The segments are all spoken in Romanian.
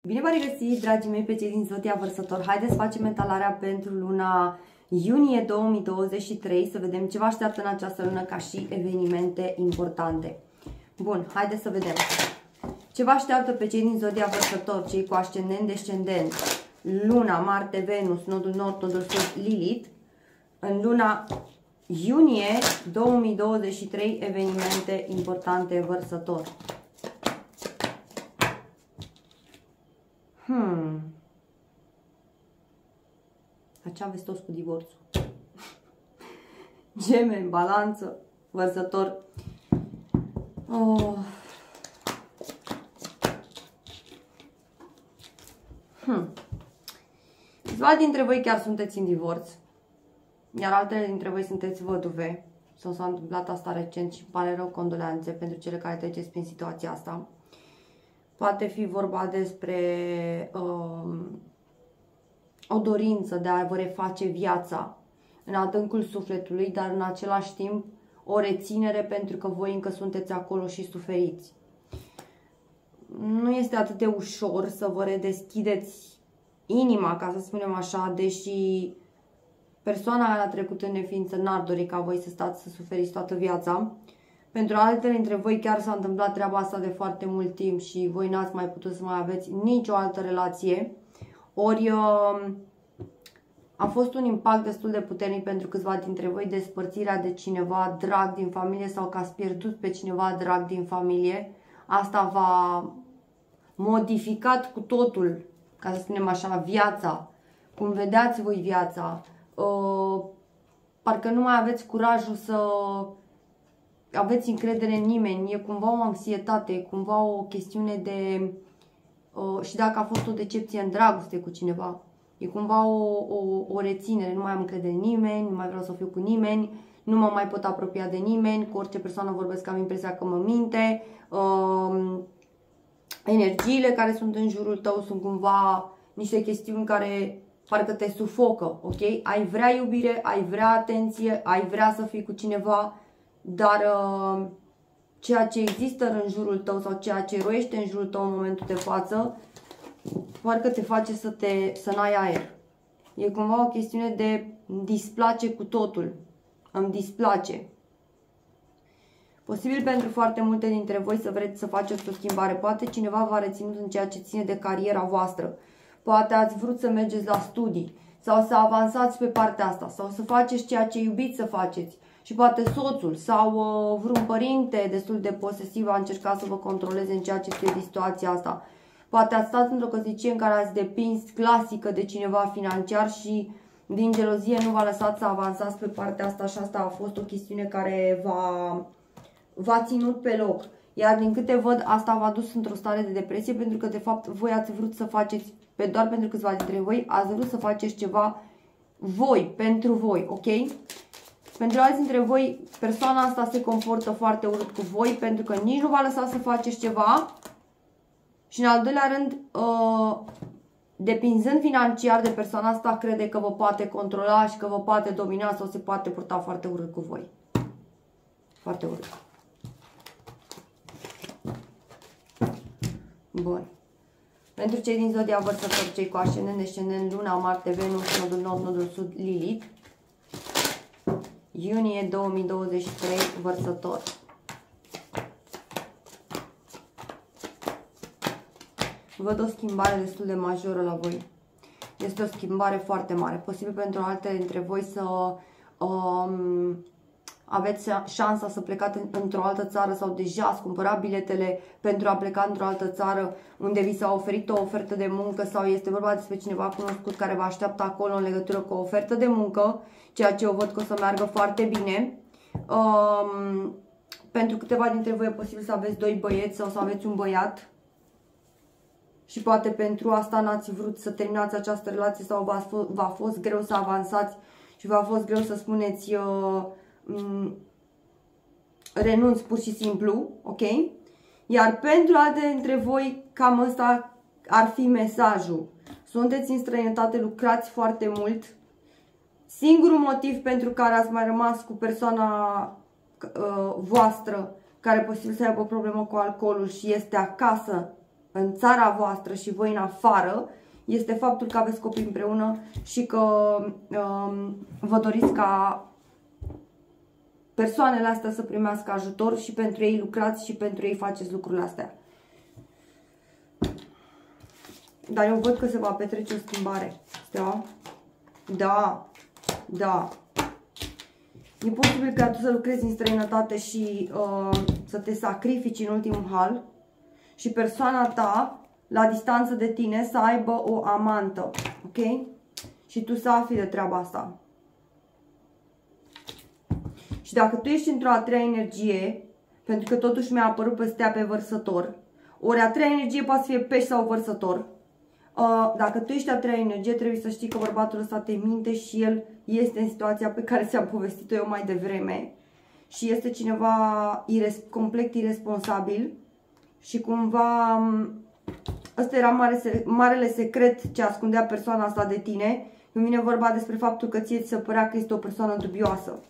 Bine v-ați regăsit, dragii mei, pe cei din Zodia Vărsător. Haideți să facem mentalarea pentru luna iunie 2023, să vedem ce vă așteaptă în această lună ca și evenimente importante. Bun, haideți să vedem ce vă așteaptă pe cei din Zodia Vărsător, cei cu ascendent, descendent, Luna, Marte, Venus, nodul nord, nodul sud, Lilith, în luna iunie 2023, evenimente importante, Vărsător. Ce aveți toți cu divorțul? Gemeni, Balanță, Vărsător. Câțiva dintre voi chiar sunteți în divorț, iar altele dintre voi sunteți văduve. Sau s-a întâmplat asta recent și îmi pare rău, condoleanțe pentru cele care treceți prin situația asta. Poate fi vorba despre o dorință de a vă reface viața în adâncul sufletului, dar în același timp o reținere pentru că voi încă sunteți acolo și suferiți. Nu este atât de ușor să vă redeschideți inima, ca să spunem așa, deși persoana care a trecut în neființă n-ar dori ca voi să stați să suferiți toată viața. Pentru altele dintre voi chiar s-a întâmplat treaba asta de foarte mult timp și voi n-ați mai putut să mai aveți nicio altă relație. Ori a fost un impact destul de puternic pentru câțiva dintre voi, despărțirea de cineva drag din familie sau că ați pierdut pe cineva drag din familie. Asta v-a modificat cu totul, ca să spunem așa, viața, cum vedeați voi viața. Parcă nu mai aveți curajul să aveți încredere în nimeni, e cumva o anxietate, e cumva o chestiune de... și dacă a fost o decepție în dragoste cu cineva, e cumva o reținere, nu mai am încredere în nimeni, nu mai vreau să fiu cu nimeni, nu mă mai pot apropia de nimeni, cu orice persoană vorbesc am impresia că mă minte, energiile care sunt în jurul tău sunt cumva niște chestiuni care parcă te sufocă, ok? Ai vrea iubire, ai vrea atenție, ai vrea să fii cu cineva, dar ceea ce există în jurul tău sau ceea ce roiește în jurul tău în momentul de față, parcă te face să n-ai aer. E cumva o chestiune de îmi displace cu totul. Îmi displace. Posibil pentru foarte multe dintre voi să vreți să faceți o schimbare. Poate cineva v-a reținut în ceea ce ține de cariera voastră. Poate ați vrut să mergeți la studii sau să avansați pe partea asta sau să faceți ceea ce iubiți să faceți. Și poate soțul sau vreun părinte destul de posesiv a încercat să vă controleze în ceea ce ține de situația asta. Poate ați stat într-o căsnicie în care ați depins clasică de cineva financiar și din gelozie nu v-a lăsat să avansați pe partea asta și asta a fost o chestiune care v-a ținut pe loc. Iar din câte văd, asta v-a dus într-o stare de depresie pentru că de fapt voi ați vrut să faceți, doar pentru câțiva dintre voi, ați vrut să faceți ceva voi, pentru voi, ok? Pentru alții dintre voi, persoana asta se comportă foarte urât cu voi pentru că nici nu v-a lăsat să faceți ceva și în al doilea rând, depinzând financiar de persoana asta, crede că vă poate controla și că vă poate domina sau se poate purta foarte urât cu voi. Foarte urât. Bun. Pentru cei din Zodia Vărsător, cei cu ascendent, descendent, Luna, Marte, Venus, nodul nord, nodul sud, Lilith, iunie 2023, Vărsător. Văd o schimbare destul de majoră la voi. Este o schimbare foarte mare. Posibil pentru altele dintre voi să aveți șansa să plecați într-o altă țară sau deja ați cumpărat biletele pentru a pleca într-o altă țară unde vi s-a oferit o ofertă de muncă sau este vorba despre cineva cunoscut care vă așteaptă acolo în legătură cu o ofertă de muncă, ceea ce eu văd că o să meargă foarte bine. Pentru câteva dintre voi e posibil să aveți doi băieți sau să aveți un băiat și poate pentru asta n-ați vrut să terminați această relație sau v-a fost greu să avansați și v-a fost greu să spuneți renunț pur și simplu, ok? Iar pentru alte dintre voi, cam ăsta ar fi mesajul. Sunteți în străinătate, lucrați foarte mult. Singurul motiv pentru care ați mai rămas cu persoana voastră, care posibil să aibă o problemă cu alcoolul și este acasă în țara voastră și voi în afară, este faptul că aveți copii împreună și că vă doriți ca persoanele astea să primească ajutor și pentru ei lucrați și pentru ei faceți lucrurile astea. Dar eu văd că se va petrece o schimbare. Da? Da. Da. E posibil ca tu să lucrezi în străinătate și să te sacrifici în ultimul hal și persoana ta, la distanță de tine, să aibă o amantă. Ok? Și tu să afli de treaba asta. Și dacă tu ești într-o a treia energie, pentru că totuși mi-a apărut pe stea pe vărsător, ori a treia energie poate să fie pești sau vărsător, dacă tu ești a treia energie, trebuie să știi că bărbatul ăsta te minte și el este în situația pe care ți-am povestit-o eu mai devreme și este cineva complet irresponsabil și cumva ăsta era marele secret ce ascundea persoana asta de tine. Când vine vorba despre faptul că ție ți se părea că este o persoană dubioasă.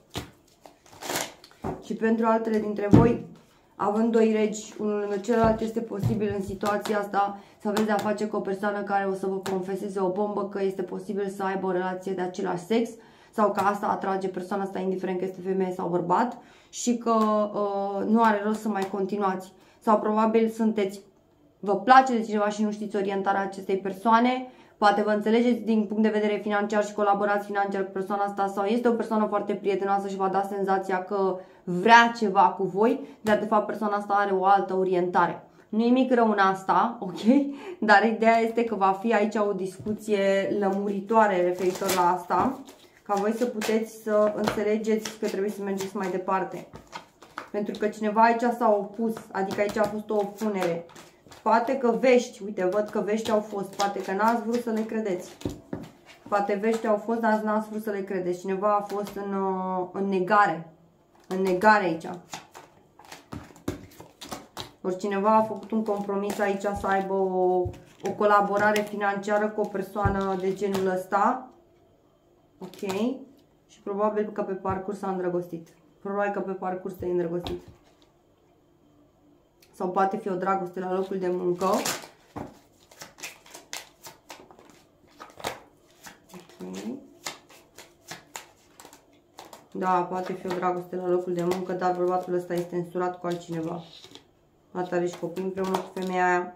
Și pentru altele dintre voi, având doi regi, unul lângă celălalt, este posibil în situația asta să aveți de-a face cu o persoană care o să vă confeseze o bombă, că este posibil să aibă o relație de același sex sau că asta atrage persoana asta, indiferent că este femeie sau bărbat, și că nu are rost să mai continuați. Sau probabil vă place de cineva și nu știți orientarea acestei persoane, poate vă înțelegeți din punct de vedere financiar și colaborați financiar cu persoana asta sau este o persoană foarte prietenoasă și v-a dat senzația că vrea ceva cu voi, dar de fapt persoana asta are o altă orientare. Nu e nimic rău în asta, ok? Dar ideea este că va fi aici o discuție lămuritoare referitor la asta, ca voi să puteți să înțelegeți că trebuie să mergeți mai departe. Pentru că cineva aici s-a opus, adică aici a fost o opunere. Poate că vești, uite, văd că vești au fost, poate că n-ați vrut să le credeți. Poate vești au fost, dar n-ați vrut să le credeți. Cineva a fost în negare. În negare aici. Ori cineva a făcut un compromis aici să aibă o colaborare financiară cu o persoană de genul ăsta. Ok? Și probabil că pe parcurs s-a îndrăgostit. Probabil că pe parcurs te-ai îndrăgostit. Sau poate fi o dragoste la locul de muncă. Okay. Da, poate fi o dragoste la locul de muncă, dar bărbatul ăsta este însurat cu altcineva. Poate are și copii împreună cu femeia aia.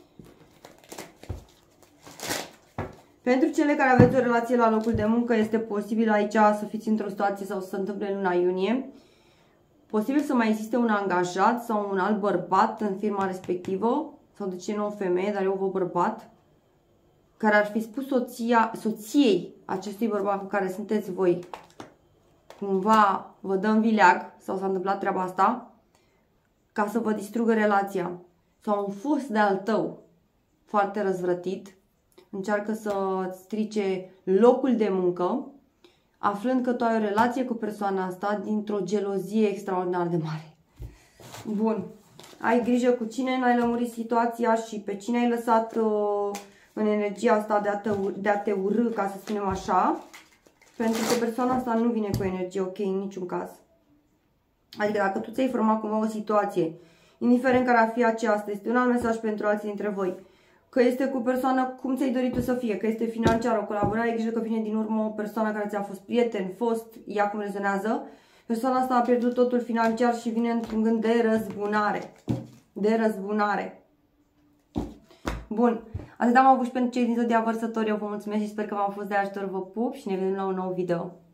Pentru cele care aveți o relație la locul de muncă, este posibil aici să fiți într-o situație sau să se întâmple în luna iunie. Posibil să mai existe un angajat sau un alt bărbat în firma respectivă, sau de ce nu o femeie, dar eu văd bărbat, care ar fi spus soției acestui bărbat cu care sunteți voi, cumva vă dă în vileag, sau s-a întâmplat treaba asta, ca să vă distrugă relația. Sau un fost de-al tău, foarte răzvrătit, încearcă să strice locul de muncă, aflând că tu ai o relație cu persoana asta dintr-o gelozie extraordinar de mare. Bun. Ai grijă cu cine n-ai lămurit situația și pe cine ai lăsat în energia asta de a te urâ, ca să spunem așa. Pentru că persoana asta nu vine cu energie ok în niciun caz. Adică dacă tu ți-ai format cumva o situație, indiferent care ar fi aceasta, este un alt mesaj pentru alții dintre voi. Că este cu o persoană cum ți-ai dorit tu să fie, că este financiar o colaborare, ai grijă că vine din urmă o persoană care ți-a fost prieten, ea cum rezonează. Persoana asta a pierdut totul financiar și vine într-un gând de răzbunare. De răzbunare. Bun. Atât am avut și pentru cei din Zodia Vărsători. Eu vă mulțumesc și sper că v-am fost de ajutor. Vă pup și ne vedem la un nou video.